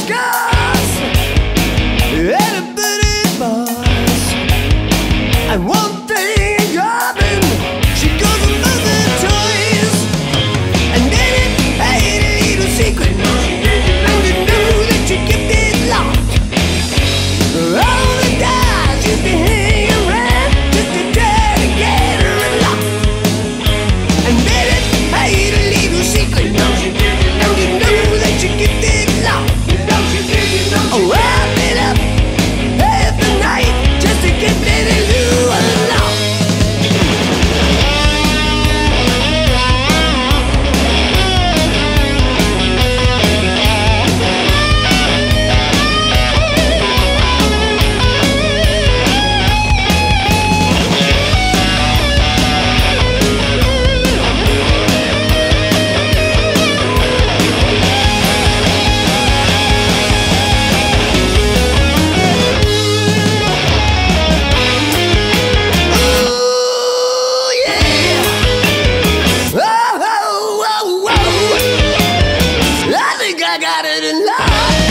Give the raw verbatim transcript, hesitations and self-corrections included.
scars and a pretty boss. And one thing in common, she goes for the toys. And then it ain't a little secret, and you know that you kept it locked. All the guys used to hang around just to try to get her unlocked. And then it ain't a little secret, and you know that you kept it locked. Oh, I've been up half the night just to get Betty Lou unlocked. Ooh, yeah. Oh, oh, oh, oh. I think I got it in line.